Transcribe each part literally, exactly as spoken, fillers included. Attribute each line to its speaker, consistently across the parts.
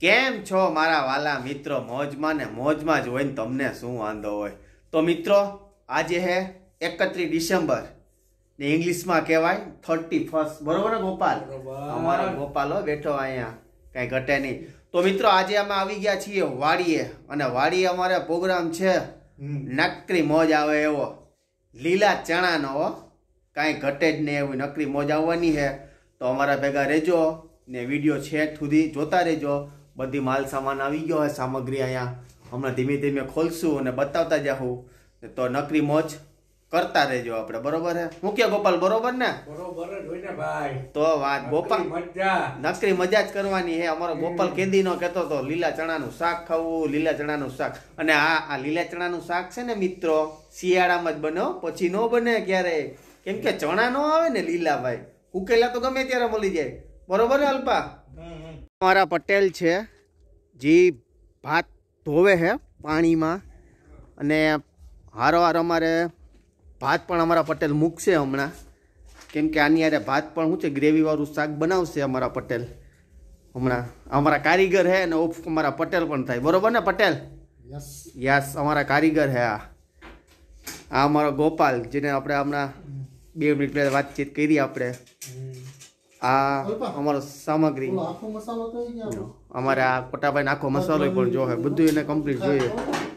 Speaker 1: કેમ છો મારા વાલા મિત્રો? મોજમાં ને મોજમાં જ હોય ને તમને શું વાંધો હોય? તો મિત્રો આજે હે એકત્રીસ ડિસેમ્બર ને ઇંગ્લિશમાં કહેવાય થર્ટી ફર્સ્ટ, બરોબર ને ગોપાલ? અમારો ગોપાલો બેઠો અહીંયા, કઈ ઘટે નહીં. તો મિત્રો આજે અમે આવી ગયા છીએ વાડીએ, અને વાડીએ અમારે પ્રોગ્રામ છે નકરી મોજ આવે એવો, લીલા ચણાનો હો, કાંઈ ઘટે જ નહીં એવી નકરી મોજ આવવાની છે. તો અમારા ભેગા રહેજો ને વિડીયો છેક સુધી જોતા રહેજો. બધી માલ સામાન આવી ગયો હોય, સામગ્રી અહીંયા હમણાં ધીમે ધીમે ખોલશું અને બતાવતા જાઉં. તો નકરી મોજ કરતા રહેજો આપણે, બરોબર હે? હું કે ગોપાલ બરોબર ને?
Speaker 2: બરોબર જ હોય ને ભાઈ.
Speaker 1: તો વાત ગોપાલ નકરી મજા જ કરવાની હે. અમારો ગોપાલ કેદી નો કહેતો તો લીલા ચણાનું શાક ખાવું, લીલા ચણાનું શાક. અને આ આ લીલા ચણાનું શાક છે ને મિત્રો, શિયાળામાં જ બને, પછી નો બને ક્યારે, કેમ કે ચણા નો આવે ને લીલા ભાઈ, ઉકેલા તો ગમે ત્યારે મળી જાય, બરોબર ને અલ્પા? અમારા પટેલ છે જે ભાત ધોવે છે પાણીમાં, અને હારોહાર અમારે ભાત પણ અમારા પટેલ મૂકશે હમણાં, કેમ કે આની યારે ભાત પણ શું છે ગ્રેવીવાળું શાક બનાવશે અમારા પટેલ હમણાં. અમારા કારીગર હે અને ઓફ અમારા પટેલ પણ થાય, બરોબર ને પટેલ? યસ યસ, અમારા કારીગર હે. આ આ અમારો ગોપાલ, જેને આપણે હમણાં બે મિનિટ પહેલાં વાતચીત કરી આપણે. આ અમારો સામગ્રી, અમારે આ કોટાભાઈ આખો મસાલો પણ જોવે, બધું એને કમ્પ્લીટ જોઈએ.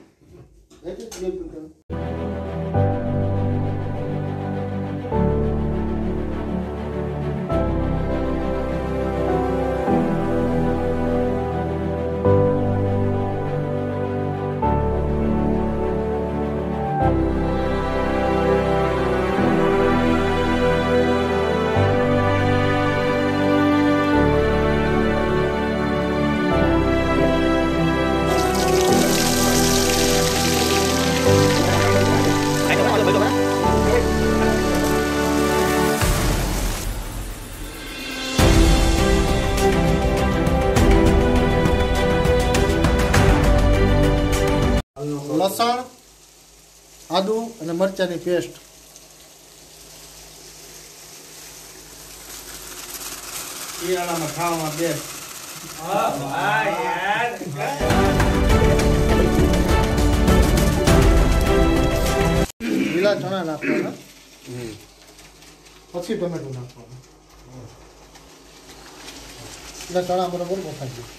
Speaker 3: લસણ, આદુ અને મરચાની પેસ્ટ.
Speaker 2: શિયાળામાં ખાવામાં બેસ્ટ. હા ભાઈ યાર.
Speaker 3: લીલા ચણા નાખવાના, પછી ટમેટું નાખવાનું. લીલા ચણા બરોબર બફાઈ ગયું.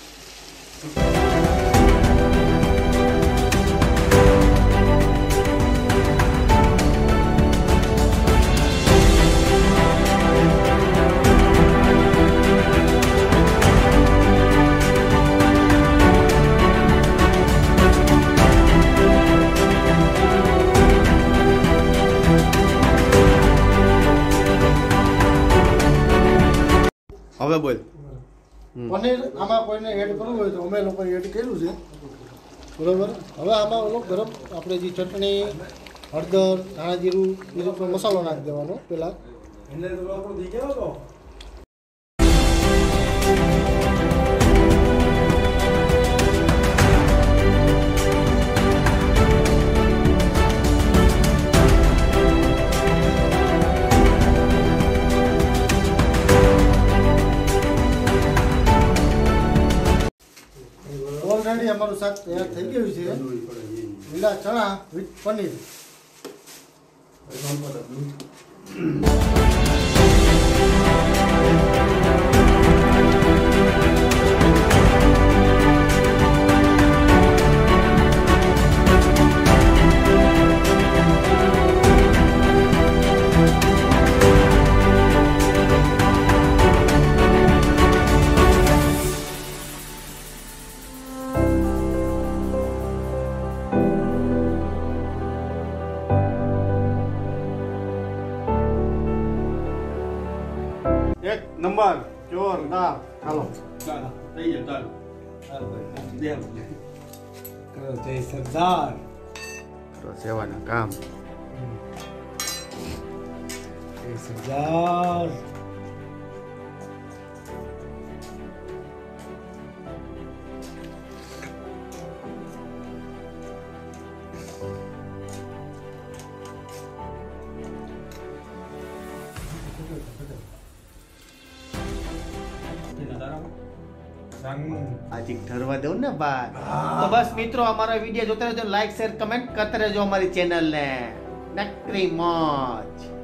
Speaker 1: હવે બોલ.
Speaker 3: પનીર આમાં કોઈને એડ કરવું હોય તો અમે લોકો એડ કર્યું છે, બરોબર. હવે આમાં ઓલો ગરમ આપણે જે ચટણી, હળદર, ધાણા જીરું, એ રીતનો મસાલો નાખી દેવાનો પેલા.
Speaker 2: એને તો આપણું થઈ ગયો તો
Speaker 3: ઓલરેડી અમારું શાક તૈયાર થઈ ગયું છે, લીલા ચણા વિથ પનીર.
Speaker 1: એક નંબર જોરદાર.
Speaker 3: હાલો
Speaker 2: ચાલો થઈ જાય. ચાલો કરો જય સરદાર.
Speaker 1: કરો સેવાના કામ.
Speaker 2: જય સરદાર.
Speaker 1: આજે ઠરવા દઉં ને બાદ તો બસ મિત્રો અમારો વિડીયો જોતા રહેજો લાઈક શેર કમેન્ટ કરતા રહેજો અમારી ચેનલને નકરી મોજ.